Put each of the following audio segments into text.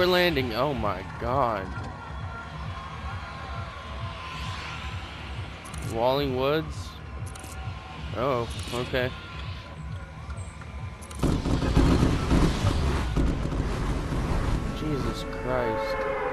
landing. Oh my god. Walling Woods. Oh, okay. Jesus Christ.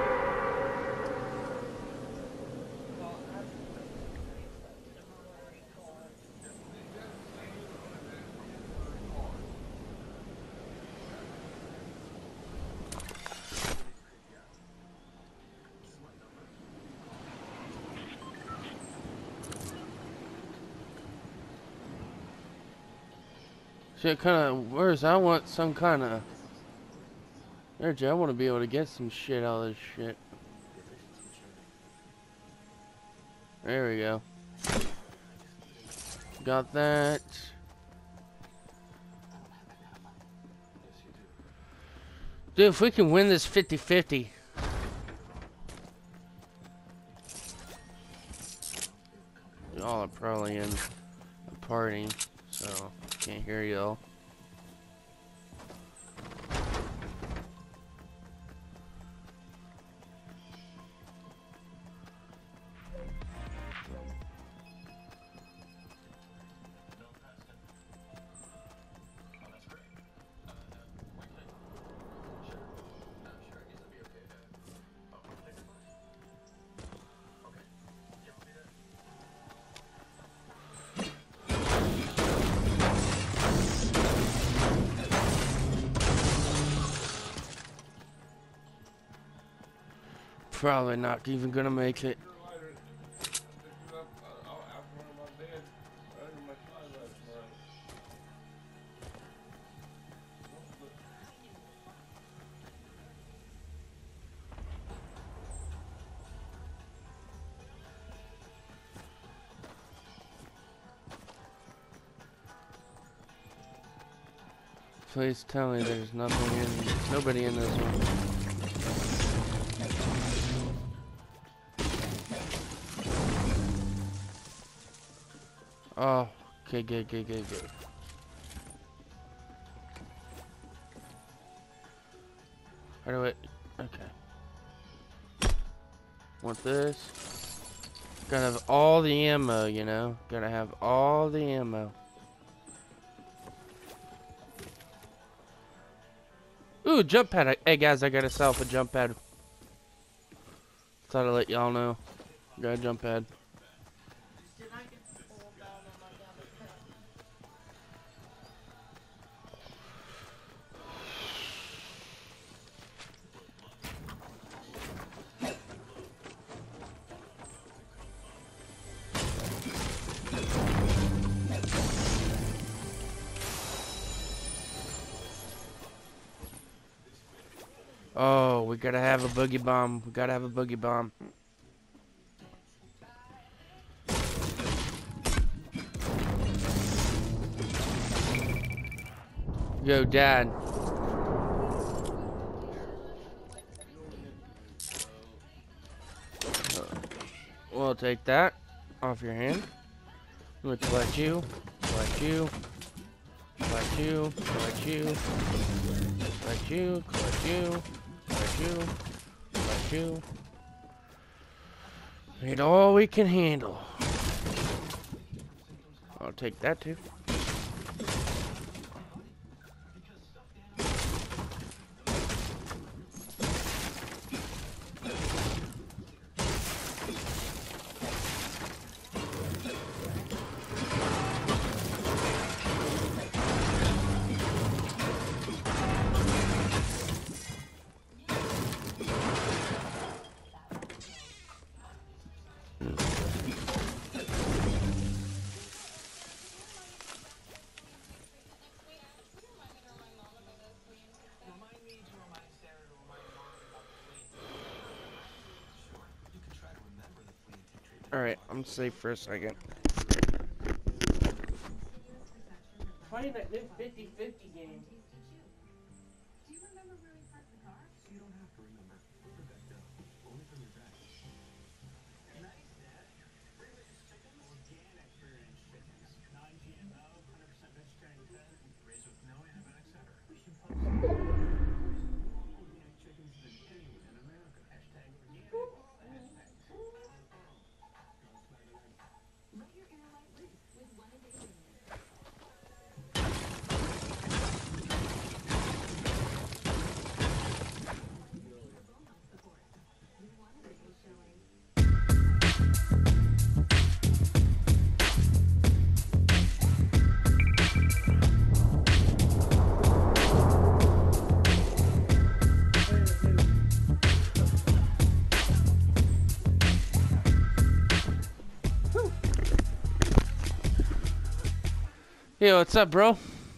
Shit kinda worse. I want some kinda energy. I want to be able to get some shit out of this shit. There we go. Got that. Dude, if we can win this 50-50. Y'all are probably in a party, so can't hear y'all. Probably not even gonna make it. Please tell me there's nobody in this one. Oh, okay, good. How do I? Okay. Want this? Gotta have all the ammo, you know? Gotta have all the ammo. Ooh, jump pad. Hey guys, I got myself a jump pad. Thought I'd let y'all know. Got a jump pad. Oh, we gotta have a boogie bomb. We gotta have a boogie bomb. Yo, Dad. We'll take that off your hand. I'm gonna collect you, collect you, collect you, collect you, collect you, collect you, collect you, collect you. Need all we can handle. I'll take that too. Alright, I'm safe for a second. Playing that new 50-50 game. Hey, what's up, bro?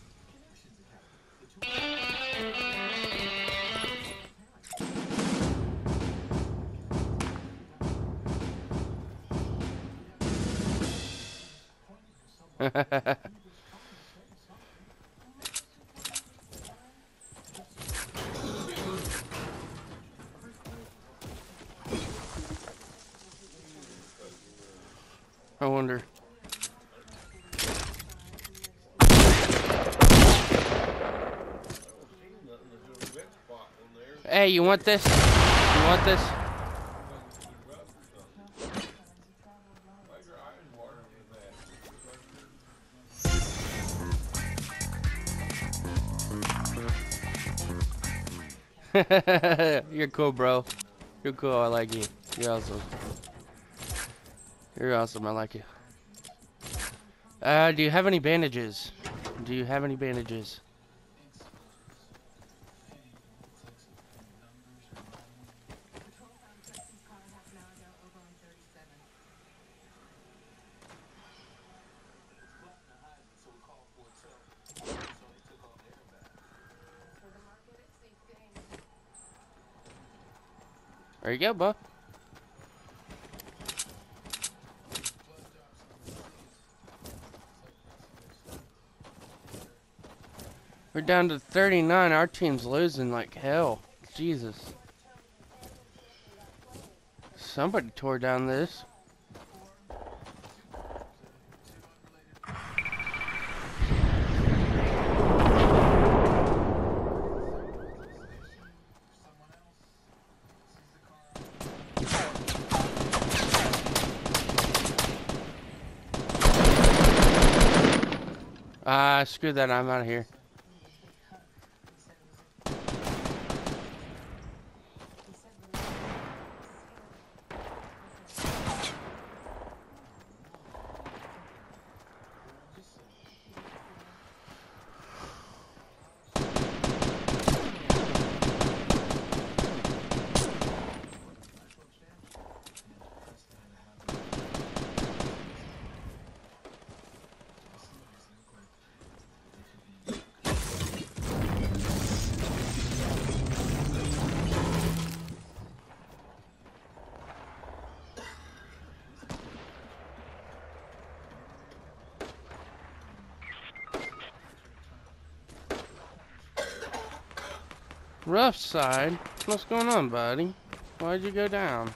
I wonder. Hey, you want this? You want this? You're cool, bro. You're cool. I like you. You're awesome. You're awesome. I like you. Do you have any bandages? Do you have any bandages? There you go, bud. We're down to 39. Our team's losing like hell. Jesus. Somebody tore down this. Screw that. I'm out of here. Rough side? What's going on, buddy? Why'd you go down?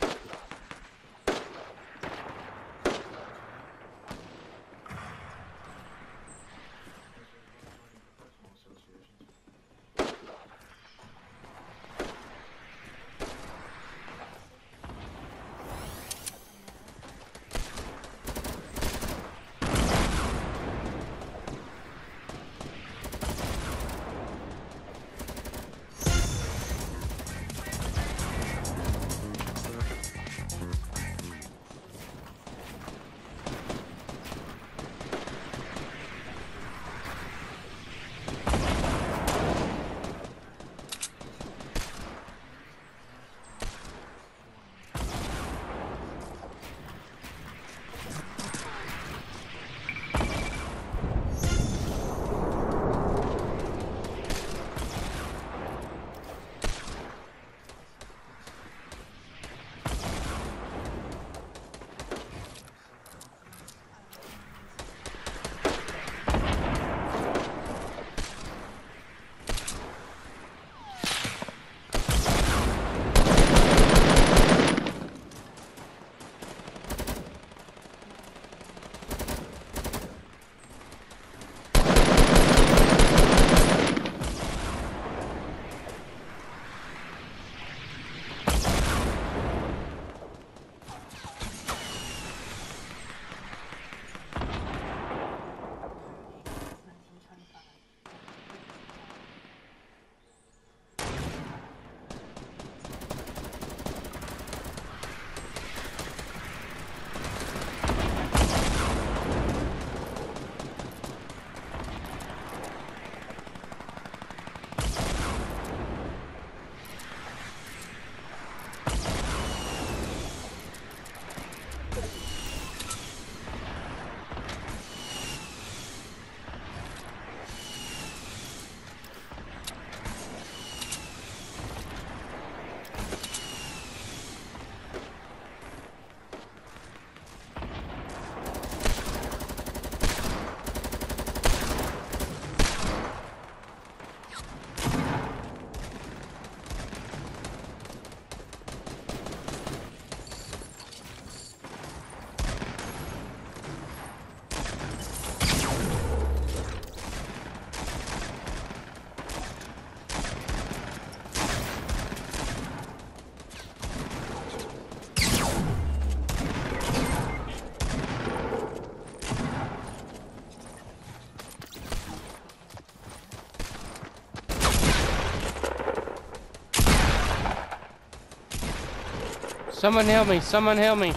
Someone help me! Someone help me!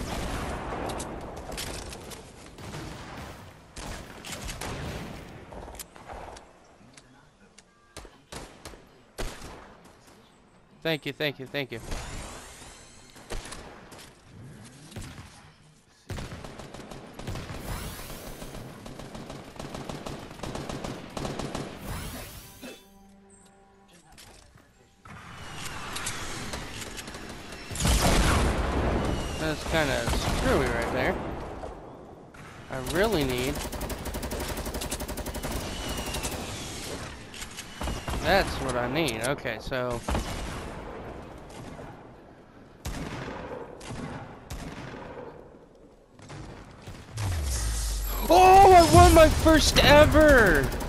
Thank you, thank you, thank you. That's kind of screwy right there. I really need... That's what I need. Okay, so... Oh, I won my first ever!